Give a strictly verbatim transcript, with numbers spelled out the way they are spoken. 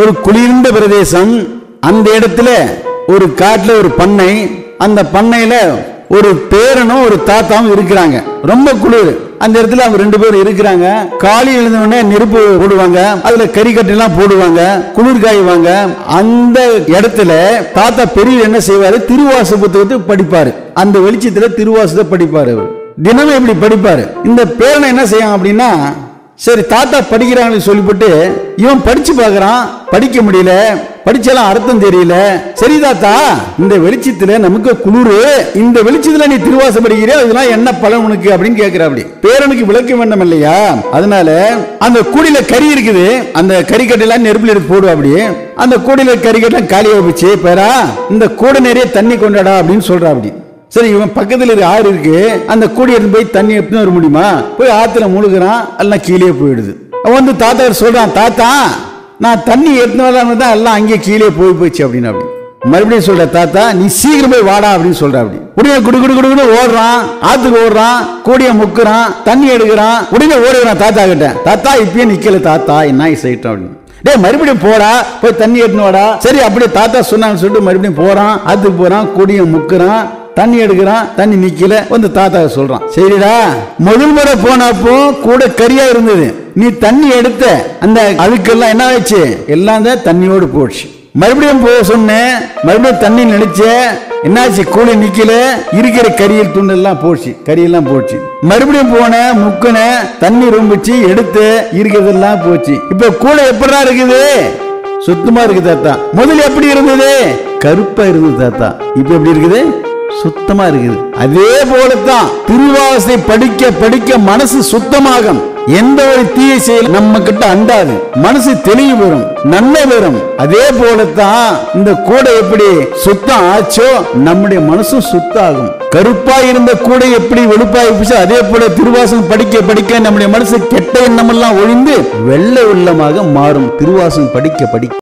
ஒரு குளிர்ந்த பிரதேசம். அந்த இடத்துல ஒரு காட்டுல ஒரு பண்ணை. அந்த பண்ணையில ஒரு பேரனும் ஒரு தாத்தாவும் இருக்கிறாங்க. ரொம்ப குளிர். அந்த இடத்துல அவங்க ரெண்டு பேரும் இருக்கிறாங்க. காலை எழுந்தவுடனே நெருப்பு போடுவாங்க, அதுல கறிக்கட்டை எல்லாம் போடுவாங்க, குளிர் காய்வாங்க. அந்த இடத்துல தாத்தா பெரிய என்ன செய்வாரு, திருவாச புத்தகத்தை படிப்பாரு. அந்த வெளிச்சத்துல திருவாசத்தை படிப்பாரு. தினமும் எப்படி படிப்பாரு. இந்த பேரனை என்ன செய்யும் அப்படின்னா, சரி தாத்தா படிக்கிறாங்கன்னு சொல்லிவிட்டு இவன் படிச்சு பாக்குறான். படிக்க முடியல, படிச்சாலும் அர்த்தம் தெரியல. சரி தாத்தா, இந்த வெளிச்சத்துல நமக்கு குளிரு, இந்த வெளிச்சத்துல நீ திருவாசம் படிக்கிறியா, இதெல்லாம் என்ன பலன் உனக்கு அப்படின்னு கேட்கிற. அப்படி பேரனுக்கு விளக்க வேண்டும் இல்லையா? அதனால அந்த கூடையில கறி இருக்குது, அந்த கறிக்கட்டெல்லாம் நெருப்புல எடுத்து போடுவா. அப்படி அந்த கூடையில கறிக்கட்டை காலியா வச்சு, பேரா இந்த கூடை நிறைய தண்ணி கொண்டாடா அப்படின்னு சொல்றா. அப்படி சரி, இவன் பக்கத்துல இருக்க ஆறு இருக்கு, அந்த கூடி எடுத்து போய் தண்ணி எடுத்து வர முடியுமா? போய் ஆத்துல முழுகிறான், எல்லாம் கீழே போயிடுது. அவன் வந்து தாத்தா சொல்றான், தாத்தா நான் தண்ணி எடுத்து வரலான்னு தான் எல்லாம் அங்கே கீழே போய் போயிடுச்சு அப்படின்னு. அப்படி மறுபடியும் சொல்ற, தாத்தா நீ சீக்கிரம் போய் வாடா அப்படின்னு சொல்ற. அப்படி உடனே குடு குடு குடு ஓடுறான், ஆத்துக்கு ஓடுறான், கூடிய முக்குறான், தண்ணி எடுக்கிறான், உடனே ஓடுகிறான் தாத்தா கிட்ட. தாத்தா இப்பயே நிக்கல தாத்தா, என்ன செய்யட்டும் அப்படின்னு. டே மறுபடியும் போடா, போய் தண்ணி எடுத்துன்னு வாடா. சரி அப்படியே தாத்தா சொன்னான்னு சொல்லிட்டு மறுபடியும் போறான், ஆத்துக்கு போறான், கூடிய முக்குறான், தண்ணி எடுக்கிறான், தண்ணி நிக்கல. வந்து தாத்தா சொல்றான், சரிடா முதல் முறை போனப்போ கூட கரியா இருந்தது, நீ தண்ணி எடுத்த அந்த அழுக்கெல்லாம் என்ன ஆச்சு, எல்லாம் தான் தண்ணியோடு போச்சு. மறுபடியும் போக சொன்னேன், மறுபடியும் தண்ணி நினைச்ச, என்னாச்சு, கூலி நிக்கல, இருக்கிற கரியில் துண்டு எல்லாம் போச்சு, கரியெல்லாம் போச்சு. மறுபடியும் போன முக்குன, தண்ணி ரொம்பிச்சு, எடுத்து இருக்கிறதெல்லாம் போச்சு. இப்ப கூடை எப்படா இருக்குது, சுத்தமா இருக்கு தாத்தா. முதல்ல எப்படி இருந்தது, கருப்பா இருந்தது தாத்தா. இப்ப எப்படி இருக்குது, சுத்தமா இருக்குது. அதே போலத்தான் திருவாசை படிக்க படிக்க மனசு சுத்தமாகும். எந்த ஒரு தீய செயல் நம்ம கிட்ட அண்டாது, மனசு தெளிவு வரும், நன்மை வரும். அதே போலத்தான் இந்த கூடை எப்படி சுத்தம் ஆச்சோ நம்முடைய மனசும் சுத்தாகும். கருப்பா இருந்த கூடை எப்படி வெளுப்பாயிடுச்சோ அதே போல திருவாசகம் படிக்க படிக்க நம்முடைய மனசு கெட்ட எண்ணம் எல்லாம் ஒழிந்து வெள்ளை உள்ளமாக மாறும். திருவாசகம் படிக்க படிக்க